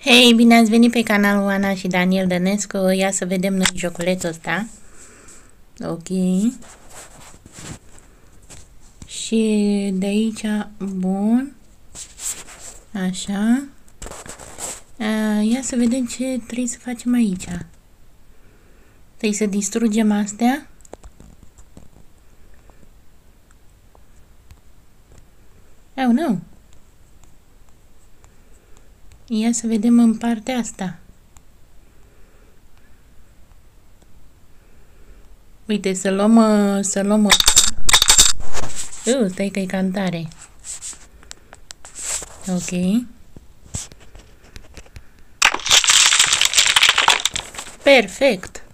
Hei, bine ați venit pe canalul Ana și Daniel Dănescu. Ia să vedem noi joculețul ăsta. Ok. Și de aici, bun. Așa. Ia să vedem ce trebuie să facem aici. Trebuie să distrugem astea. Oh, nu. Ia să vedem în partea asta. Uite, să luăm ăsta. Stai că e cantare. Ok. Perfect.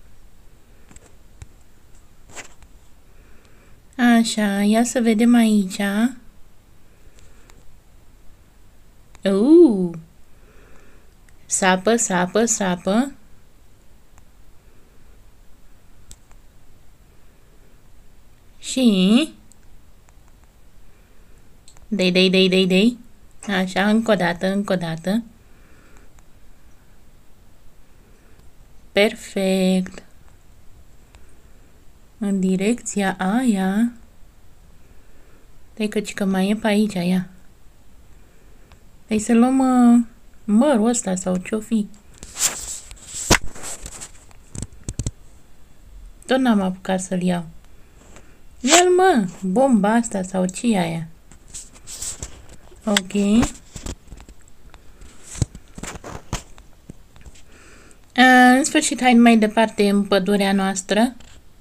Așa, ia să vedem aici. Sapă, sapă, sapă. Și dei. Așa, încă o dată. Perfect. În direcția aia. Stai că mai e pe aici, ia. Hai să luăm mărul ăsta sau ce-o fi. Tot n-am apucat să-l iau. Ia-l, mă! Bomba asta sau ce e aia? Ok. În sfârșit, hai mai departe în pădurea noastră.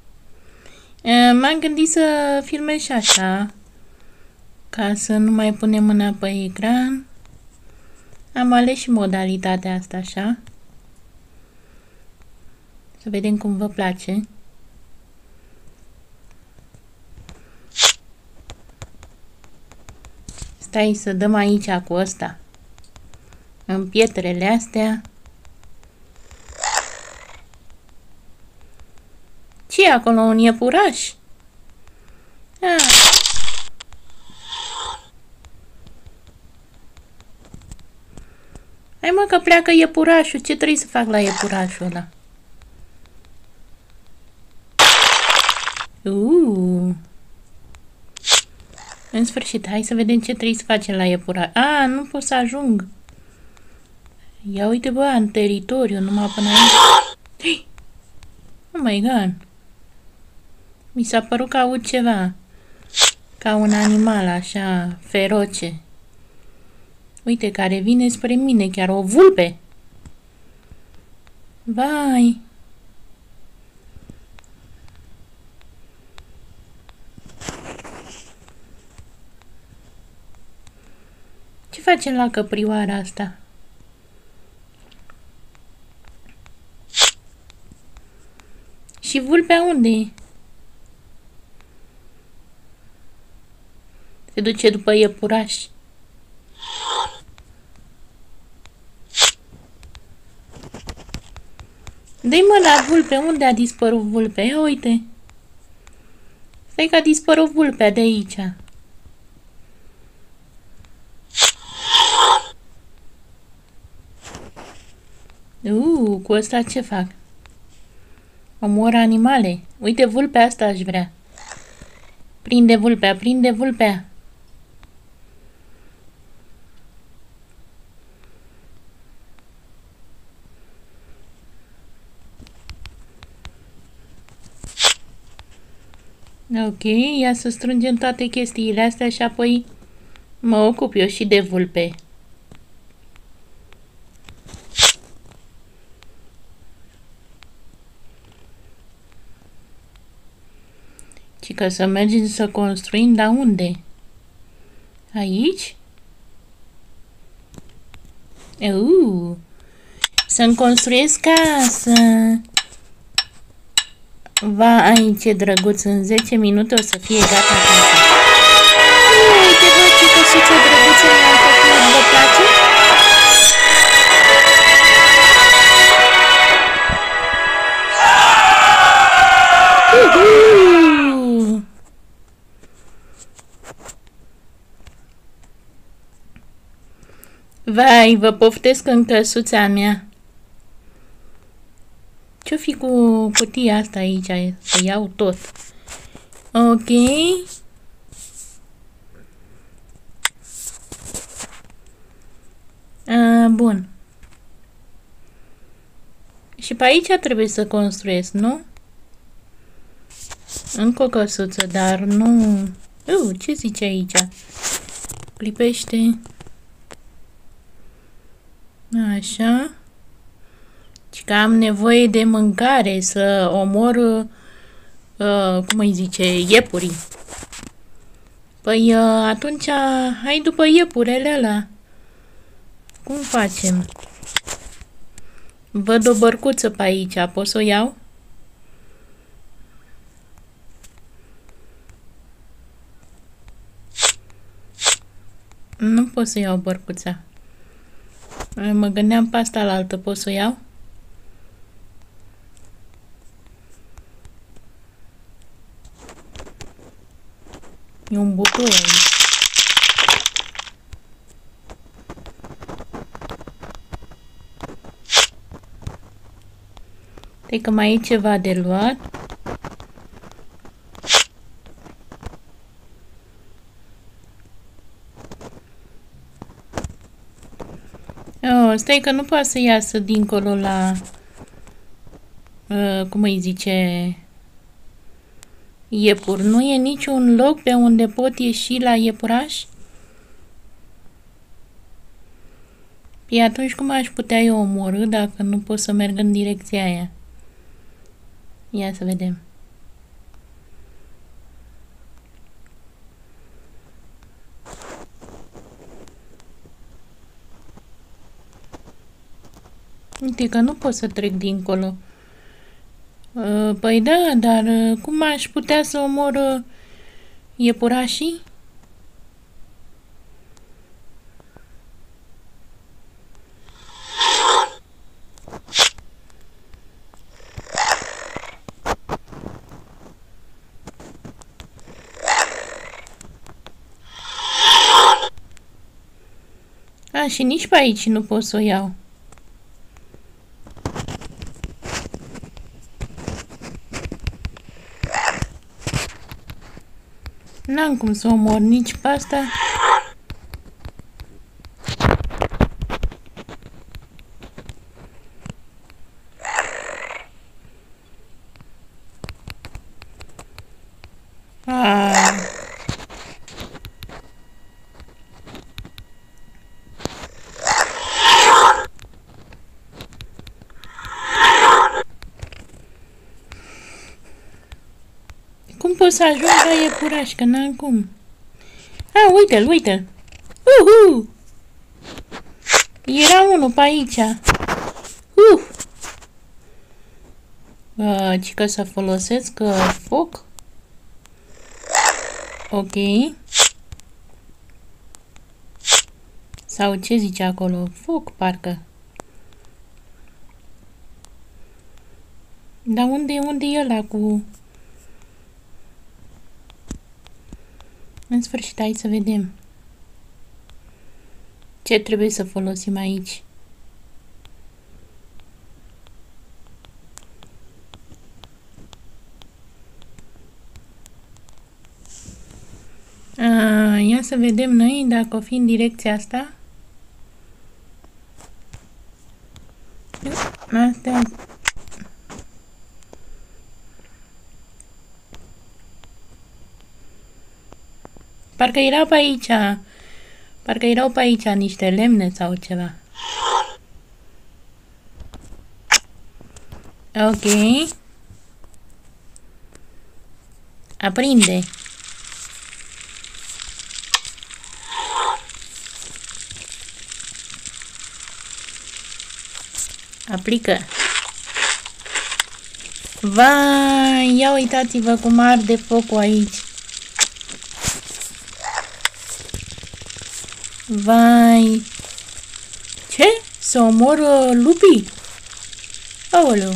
M-am gândit să filmez și așa, ca să nu mai punem mâna pe ecran. Am ales și modalitatea asta, așa. Să vedem cum vă place. Stai să dăm aici cu ăsta. În pietrele astea. Ce e acolo? Un iepuraș? Hai, mă, că pleacă iepurașul. Ce trebuie să fac la iepurașul ăla? În sfârșit, hai să vedem ce trebuie să facem la iepuraș. Nu pot să ajung. Ia uite, bă, în teritoriu, numai până aici. Oh my god. Mi s-a părut că aud ceva. Ca un animal așa, feroce. Uite, care vine spre mine, chiar o vulpe. Vai. Ce facem la căprioara asta? Și vulpea unde e? Se duce după iepuraș. Dă-i, mă, la vulpe. Unde a dispărut vulpea? Ia uite. Stai că a dispărut vulpea de aici. Cu ăsta ce fac? Omor animale. Uite, vulpea asta aș vrea. Prinde vulpea, prinde vulpea. Ok, ia să strângem toate chestiile astea și apoi mă ocup eu și de vulpe. Și că să mergem să construim, dar unde? Aici? Să-mi construiesc casă. Vai, ce drăguț, în 10 minute o să fie gata casa. Uite, bă, ce căsuță drăguță mi-am făcut, vă place? Vai, vă poftesc în căsuța mea. Ce-o fi cu cutia asta aici? Să iau tot. Ok. Bun. Și pe aici trebuie să construiesc, nu? Încă o căsuță, dar nu... ce zice aici? Clipește. Așa. Și că am nevoie de mâncare să omor, cum îi zice, iepurii. Păi atunci hai după iepurele ăla. Cum facem? Văd o bărcuță pe aici. Pot să o iau? Nu pot să iau bărcuța. Mă gândeam pe asta la altă. Pot să o iau? E un butoi aici. Cred că mai e ceva de luat. Stai că nu poate să iasă dincolo la... cum îi zice... iepuri. Nu e niciun loc pe unde pot ieși la iepuraș? Păi atunci cum aș putea eu omorâ dacă nu pot să merg în direcția aia? Ia să vedem. Uite că nu pot să trec dincolo. Păi da, dar cum aș putea să omor iepurașii? Și nici pe aici nu pot să o iau. N-am cum să omor nici pe asta. Cum pot să ajung la iepuraș, că n-am cum. Uite-l, uite-l. Era unul pe aici. Ci că să folosesc foc. Ok. Sau ce zice acolo? Foc, parcă. Dar unde e ăla cu... În sfârșit, hai să vedem. Ce trebuie să folosim aici? Ia să vedem noi dacă o fi în direcția asta. Astea... Parcă erau pe aici. Parcă erau pe aici niște lemne sau ceva. Ok. Aprinde. Aplică. Vai, ia uitați-vă cum arde focul aici. Vai. Ce? Să omor lupii? Aoleu.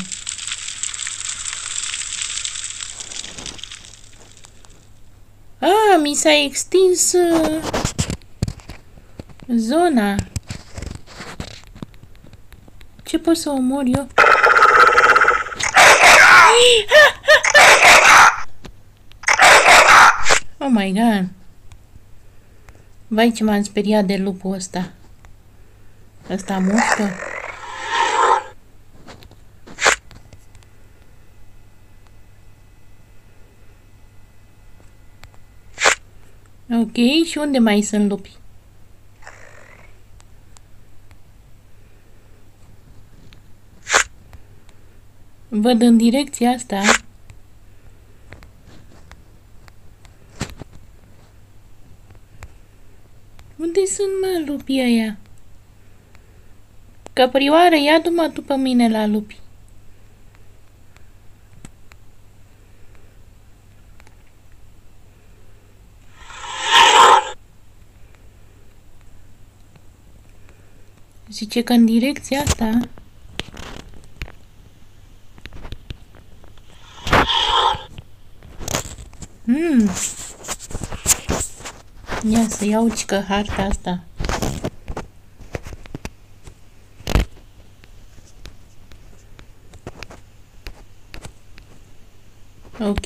Mi s-a extins zona. Ce pot să omor eu? Oh my god. Vai, ce m-am speriat de lupul ăsta. Ăsta mușcă? Ok, și unde mai sunt lupi? Văd în direcția asta. Unde sunt, mă, lupii ăia? Căprioară, ia-du-mă tu pe mine la lupi. Zice că în direcția asta. Ia să iau cică harta asta. Ok.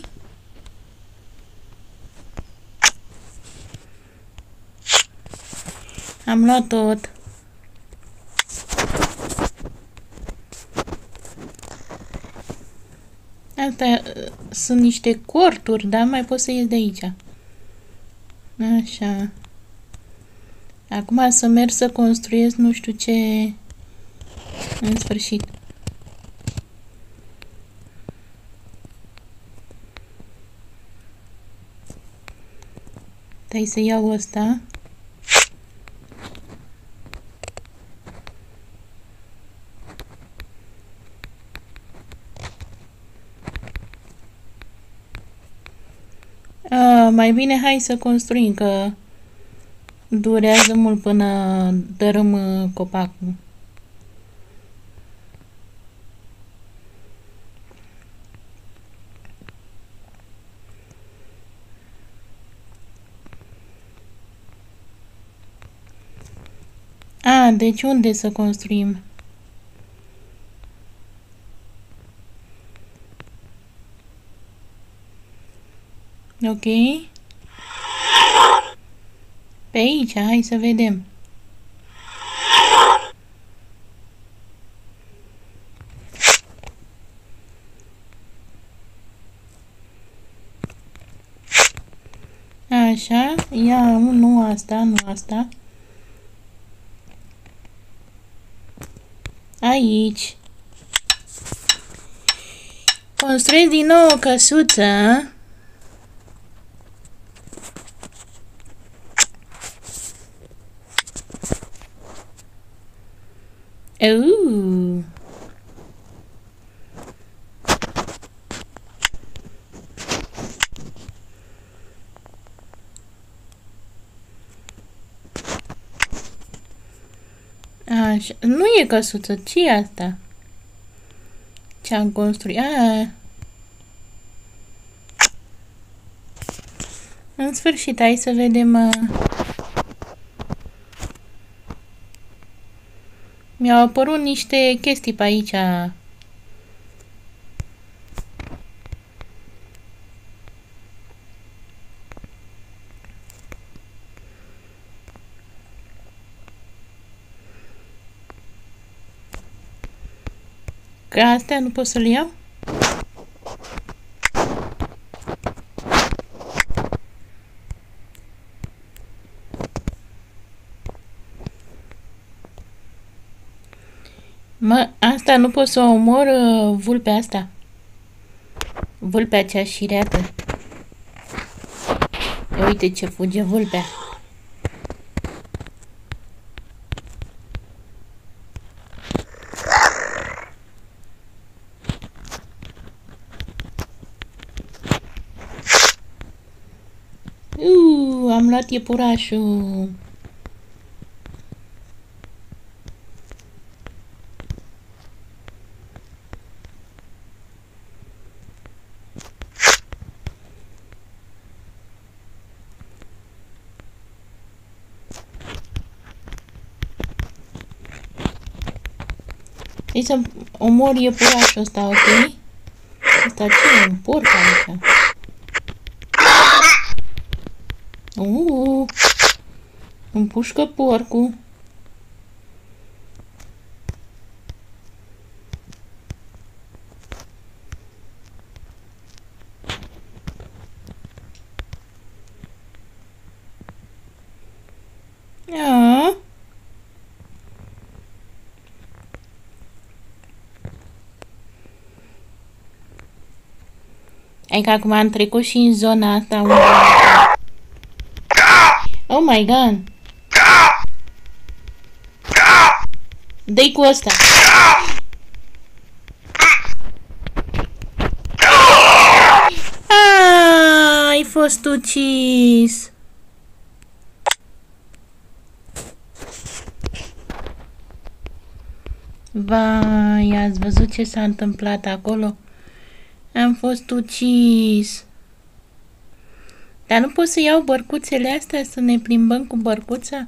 Am luat tot. Asta sunt niște corturi, da? Mai pot să ies de aici. Așa. Acum să merg să construiesc nu știu ce. În sfârșit. Stai să iau ăsta. Mai bine hai să construim, că durează mult până dărâm copacul. Deci unde să construim? Ok. Pe aici, hai să vedem. Așa, nu asta, nu asta. Aici. Construiesc din nou o căsuță. Așa. Nu e căsuță, ce e asta? Ce-am construit? În sfârșit, hai să vedem. Mi-au apărut niște chestii pe aici. Că astea nu pot să le iau? Asta nu pot să o omor, vulpea asta. Vulpea cea șireată. Uite ce fuge vulpea. Am luat iepurașul. Ei să omor iepurașul ăsta, ok? Asta ce e? Un porc aici. Împușcă porcul. Aaaa. Hai că acum am trecut și în zona asta unde... Oh my god! Dă-i cu ăsta! Ai fost ucis! Vai, ați văzut ce s-a întâmplat acolo? Am fost ucis. Dar nu pot să iau bărcuțele astea să ne plimbăm cu bărcuța?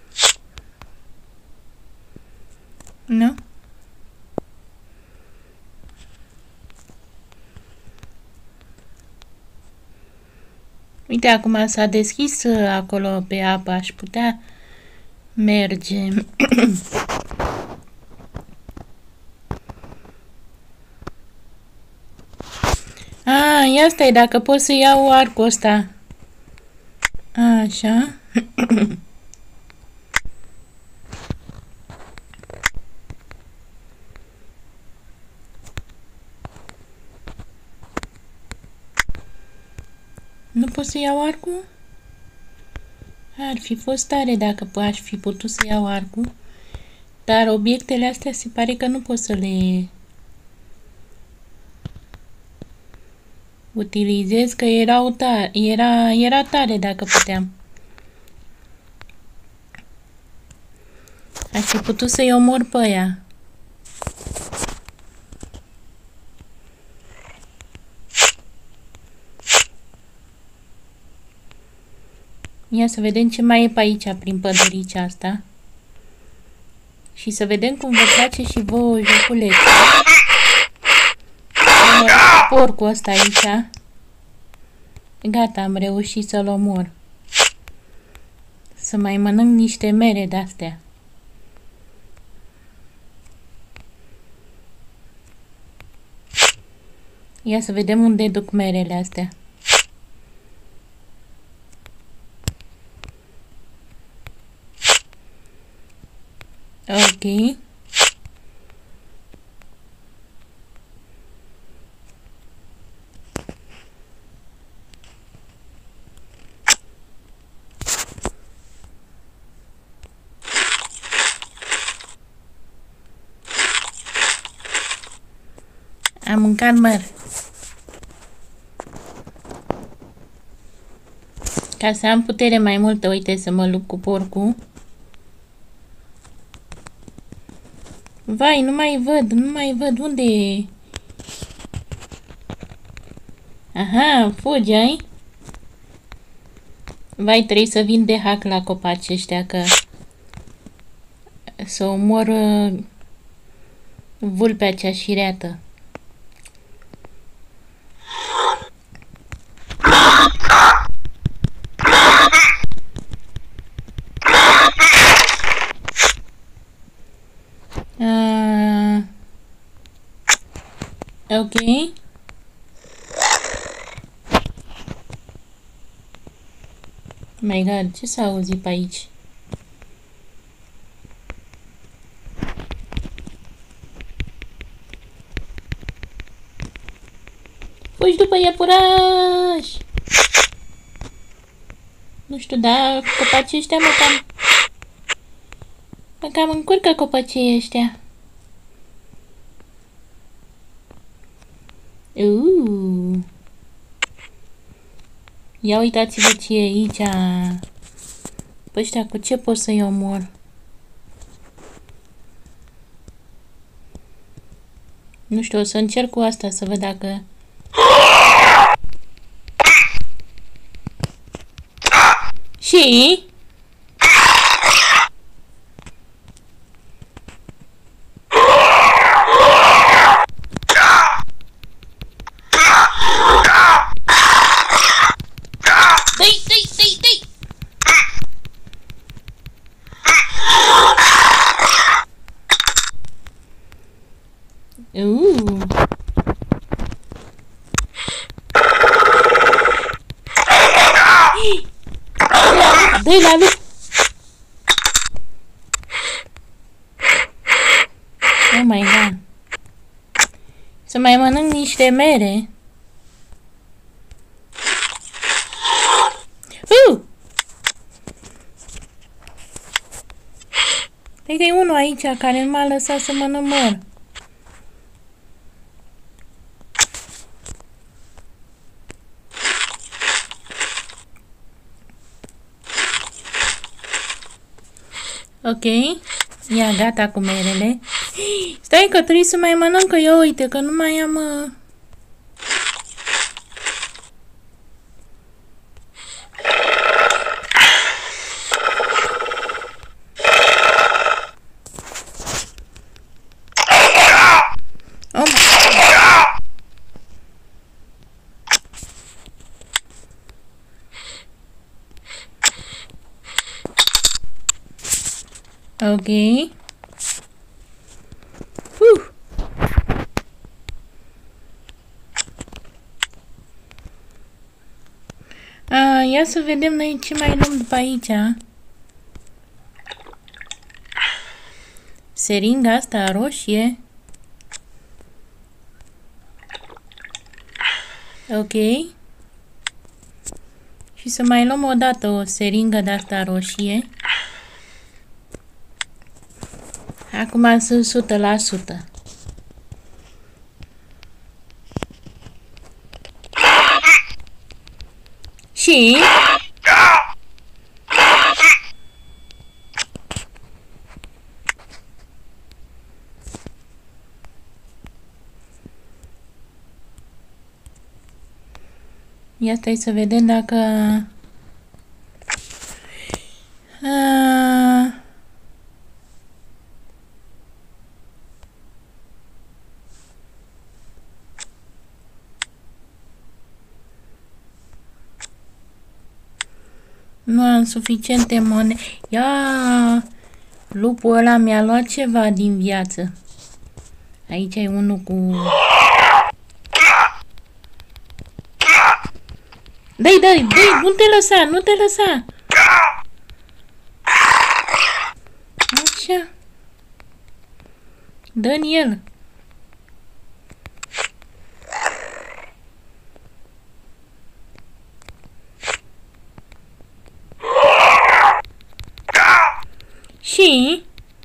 Nu? Uite, acum s-a deschis acolo pe apă, aș putea merge. Ia stai, dacă pot să iau arcul ăsta. Așa. Nu pot să iau arcul? Ar fi fost tare dacă aș fi putut să iau arcul. Dar obiectele astea se pare că nu pot să le utilizez, că erau tare, era tare dacă puteam. Aș fi putut să-i omor pe ea. Ia să vedem ce mai e pe aici, prin păduricea asta. Și să vedem cum vă place și vouă joculețe. Porcul ăsta aici. Gata, am reușit să-l omor. Să mai mănânc niște mere de-astea. Ia să vedem unde duc merele astea. Ok. Am mâncat măr. Ca să am putere mai multă, uite, să mă lupt cu porcul. Vai, nu mai văd, unde e? Aha, fugi, ai? Vai, trebuie să vin de hack la copaci ăștia, că să omor vulpea cea șireată. Ok. My God, ce s-a auzit pe aici? Fugi după iepuraș! Nu știu, dar copacii ăștia mă cam încurcă copacii ăștia. Ia uitați-vă ce e aici. Păi ăștia cu ce pot să-i omor? Nu știu, o să încerc cu asta să văd dacă... Și... Uh. Dă-i la lui. Oh my god. Să mai mănânc niște mere. Cred că e unul aici care nu m-a lăsat să mă număr. Ok. Ia, gata cu merele. Stai că trebuie să mai mănânc, că eu uite că nu mai am... Ok. Ia să vedem noi ce mai luăm după aici. Seringa asta roșie. Ok. Și să mai luăm o dată o seringă de asta roșie. Acum sunt 100%. Și... ia stai să vedem dacă... Nu am suficiente monede. Ia! Lupul ăla mi-a luat ceva din viață. Aici e unul cu... Dă-i, nu te lăsa, nu te lăsa! Așa. Dă-n el. Și...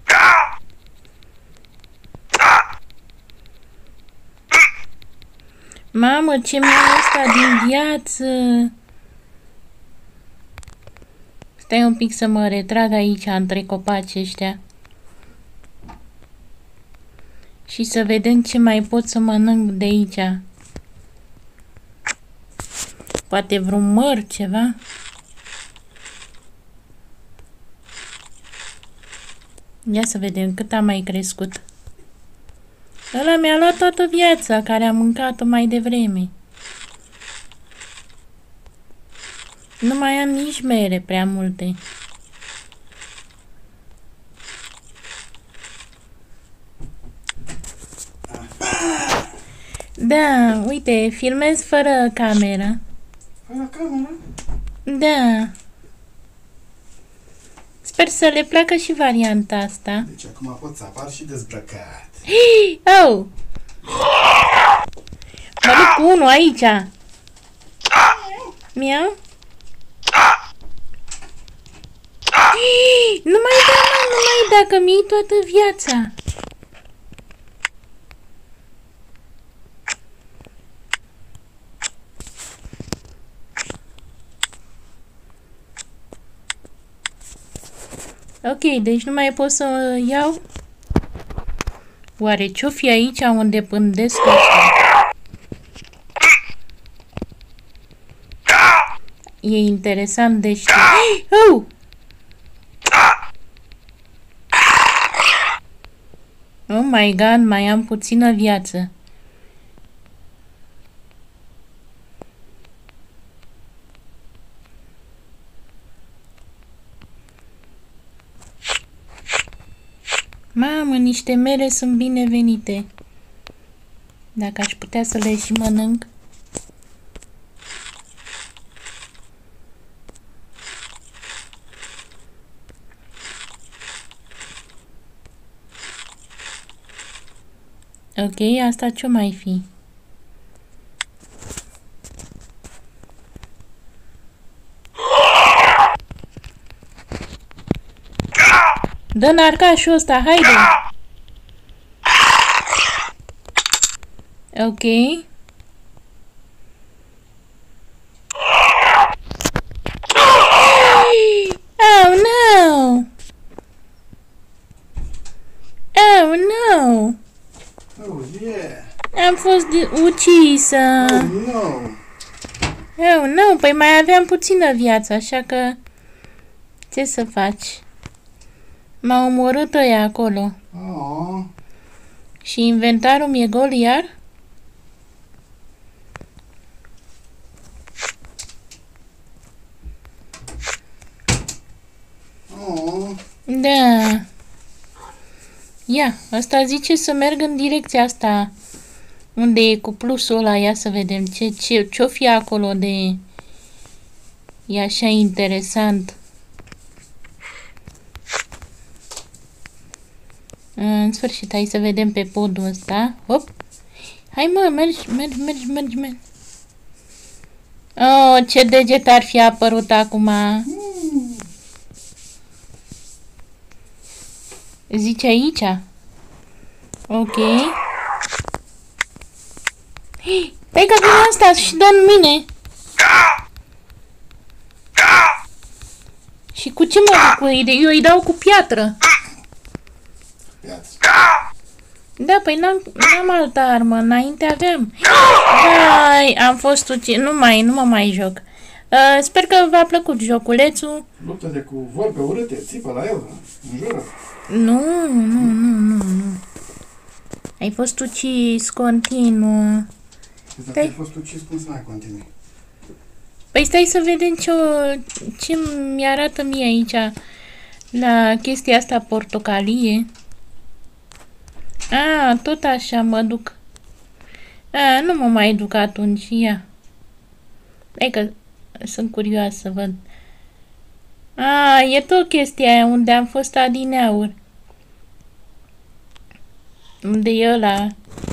Mamă, ce mi-a ăsta din viață! Stai un pic să mă retrag aici, între copaci ăștia. Și să vedem ce mai pot să mănânc de aici. Poate vreun măr, ceva? Ia să vedem cât a mai crescut. Ăla mi-a luat toată viața, care a mâncat-o mai devreme. Nu mai am nici mere prea multe. Da, uite, filmez fără cameră. Fără cameră? Da. Sper să le placă și varianta asta. Deci acum pot să apar și dezbrăcat. Oh! Mă duc cu unul aici. Miau? Nu mai da, mă, nu mai da, că mi-ai toată viața. Ok, deci nu mai pot să iau. Oare ce-o fi aici unde pândesc ăștia? E interesant de știu. Oh! Oh my god, mai am puțină viață. Mamă, niște mere sunt binevenite. Dacă aș putea să le și mănânc. Ok, asta ce-o mai fi? Dă narcașul ăsta, haide! Ok. Oh no! Oh no! Oh, yeah! Am fost ucisă! Oh, no! Oh no, păi mai aveam puțină viață, așa că... Ce să faci? M-au omorât ăia acolo. Oh. Și inventarul mi-e gol iar? Oh. Da. Ia, asta zice să merg în direcția asta. Unde e cu plusul ăla, ia să vedem ce-o fi acolo de... E așa interesant. În sfârșit, hai să vedem pe podul ăsta. Hop! Hai mă, mergi. Oh, ce deget ar fi apărut acum. Zice aici? Ok. Păi că vine asta și dă în mine. Și cu ce mă duc cu ei? Eu îi dau cu piatră. Da, păi n-am altă armă. Înainte aveam. Hai, am fost ucis. Nu mă mai joc. Sper că v-a plăcut joculețul. Luptă-te cu vorbe urâte, țipă la el, înjură. Nu. Ai fost ucis continuu. Dacă ai fost ucis, cum să mai continui? Păi stai să vedem ce mi-arată mie aici la chestia asta portocalie. A, tot așa mă duc. A, nu mă mai duc atunci, ia. Hai că sunt curioasă să văd. A, e tot chestia aia unde am fost adineauri. Unde e ăla?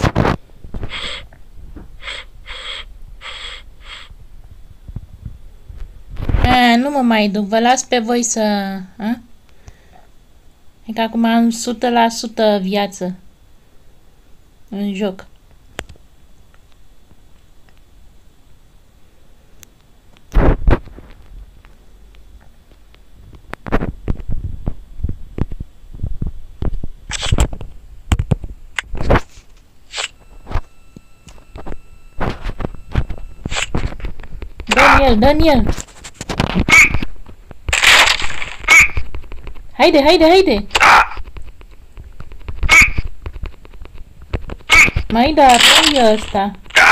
A, nu mă mai duc, vă las pe voi să... A? E că acum am 100% viață în joc. Daniel! Haide! Mai da, prinde ăsta.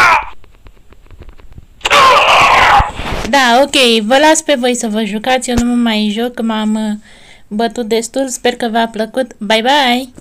Da, ok, vă las pe voi să vă jucați, eu nu mă mai joc, m-am bătut destul, sper că v-a plăcut. Bye, bye!